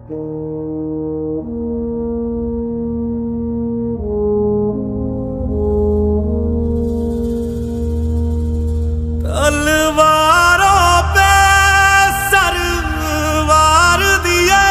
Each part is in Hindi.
तलवारों पे सरवार दिए,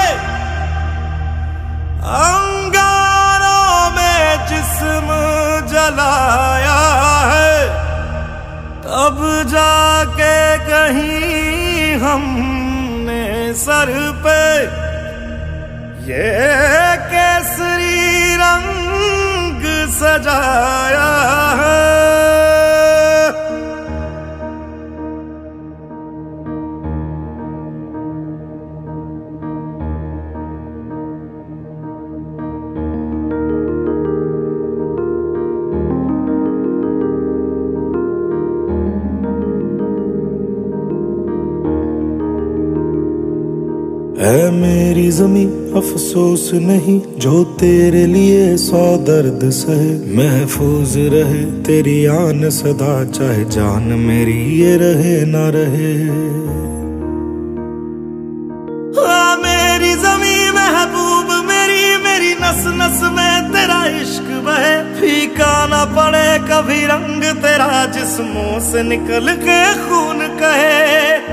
अंगारों में जिस्म जलाया है, तब जाके कहीं हमने सर पे ये केसरी रंग सजाया है। है मेरी जमी अफसोस नहीं जो तेरे लिए 100 दर्द सहे, महफूज रहे तेरी आन सदा, चाहे जान मेरी ये रहे ना रहे। मेरी जमी महबूब मेरी, मेरी नस नस में तेरा इश्क बहे, फीका ना पड़े कभी रंग तेरा, जिस्मों से निकल के खून कहे।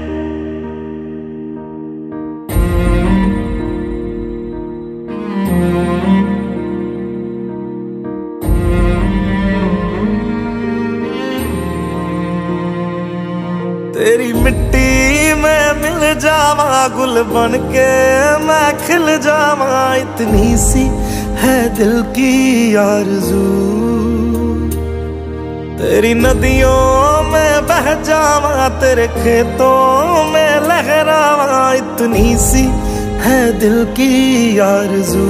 तेरी मिट्टी में मिल जावा गुल बन के मैं खिल जावा, इतनी सी है दिल की आरज़ू। तेरी नदियों में बह जावा, तेरे खेतों में लहरावा, इतनी सी है दिल की आरज़ू।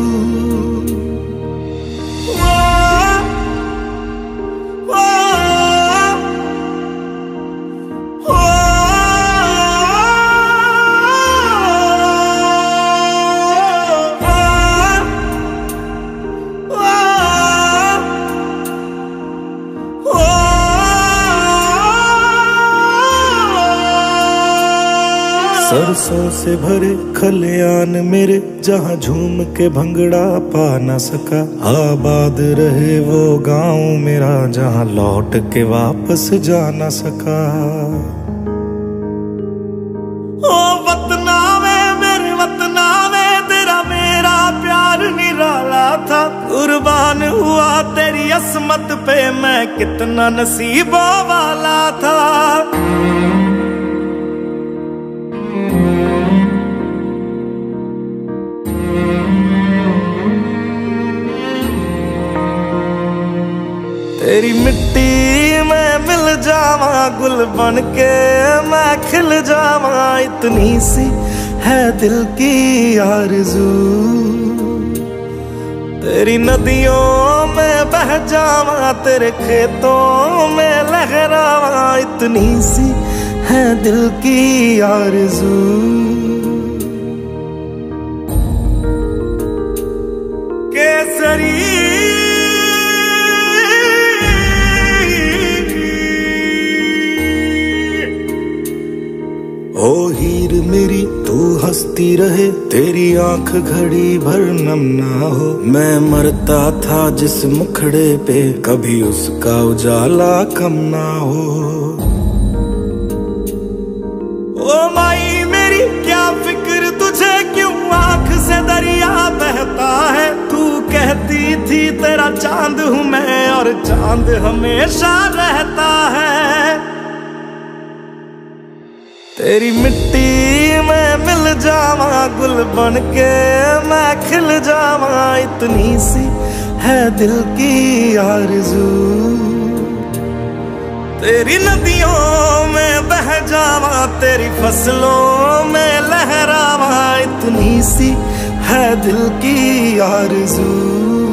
सरसों से भरे खलियान मेरे, जहाँ झूम के भंगड़ा पा न सका, आबाद रहे वो गांव मेरा, जहाँ लौट के वापस जा न सका। ओ वतना में मेरे वतना में तेरा मेरा प्यार निराला था, कुर्बान हुआ तेरी असमत पे मैं कितना नसीबों वाला था। तेरी मिट्टी में मिल जावा गुल बन के मैं खिल जावा, इतनी सी है दिल की आरज़ू। तेरी नदियों में बह जावा, तेरे खेतों में लहरावा, इतनी सी है दिल की आरज़ू। केसरी ओ हीर मेरी तू हंसती रहे, तेरी आंख घड़ी भर नम ना हो, मैं मरता था जिस मुखड़े पे कभी उसका उजाला कम ना हो। ओ माई मेरी क्या फिक्र तुझे, क्यों आंख से दरिया बहता है, तू कहती थी तेरा चांद हूँ मैं और चांद हमेशा रहता है। तेरी मिट्टी में मिल जावा गुल बन के मैं खिल जावा, इतनी सी है दिल की आरज़ू। तेरी नदियों में बह जावा, तेरी फसलों में लहरावा, इतनी सी है दिल की आरज़ू।